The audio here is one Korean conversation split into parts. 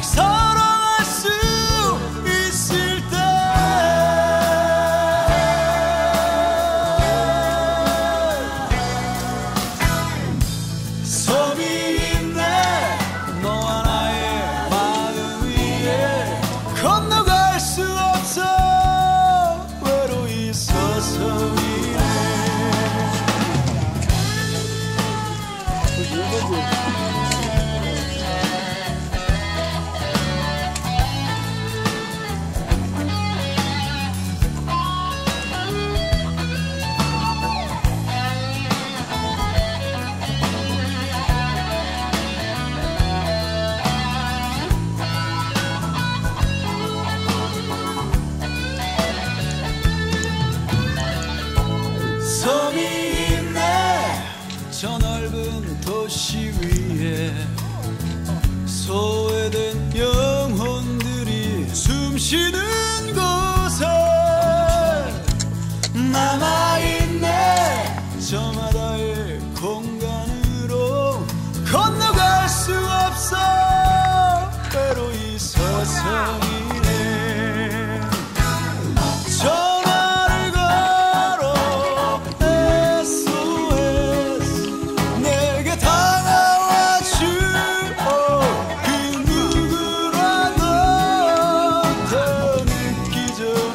아직 사랑할 수 있을 때 섬이 있네 너와 나의 마음 위에 건너갈 수 없어 외로이 서서히네 섬이 있네 저 넓은 도시 위에 소외된 영혼들이 숨쉬는 곳에 남아있네 저 바다의 공간으로 건너갈 수 없어 외로이 서서히네 전화를 걸어 SOS 내게 다가와 주오 그 누구라도 더 늦기 전에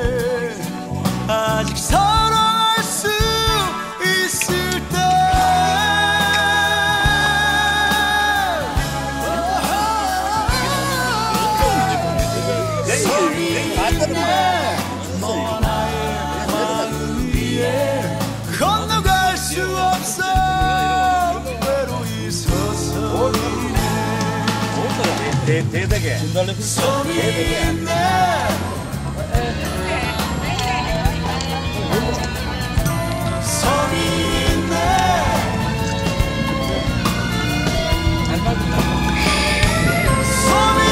아직 사랑할 수 있을 때 너와 나의 마음 위에 건너갈 수 없어 외로이 서서히네 대대게 섬이 있네 섬이 있네 섬이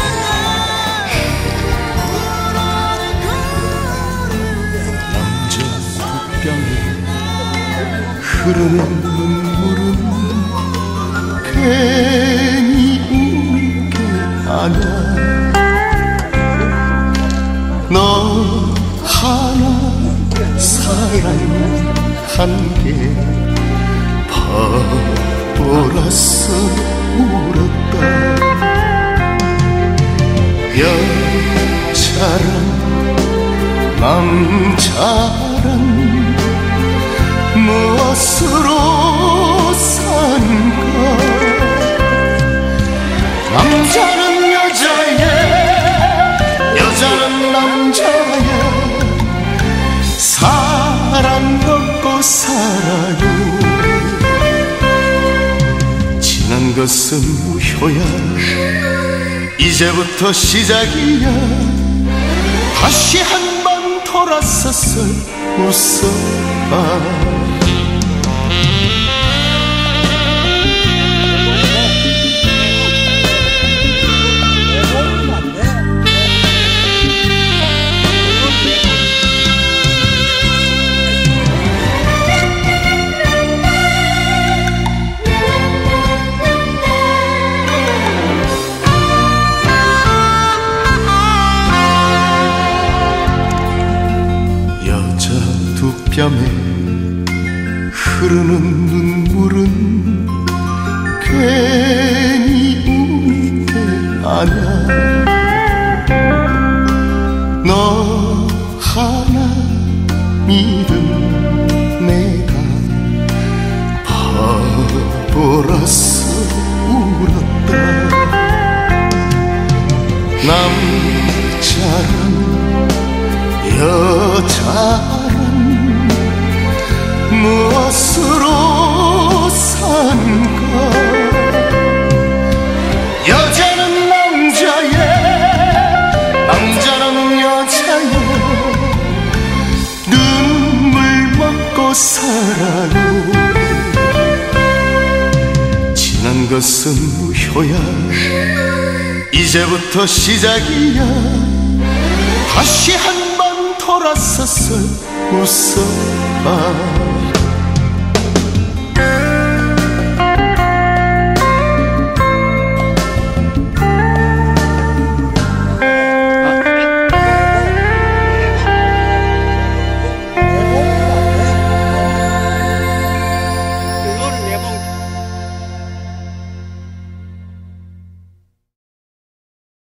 흐르는 눈물은 괜히 우는 게 아냐 너 하나 사랑한 게 바보라서 울었다 여자란 남자란 무엇으로 사는가 남자는 여자의 여자는 남자의 사랑 먹고 살아요 지난 것은 무효야 이제부터 시작이야 다시 한 번 돌아서서 웃어봐 뺨에 흐르는 눈물은 괜히 우는 게 아냐 너 하나 믿은 내가 바보라서 울었다 남자란 여자란 무엇으로 사는가 여자는 남자의 남자는 여자의 눈물 먹고 살아요 지난 것은 무효야 이제부터 시작이야 다시 한 번 돌아서서 웃어봐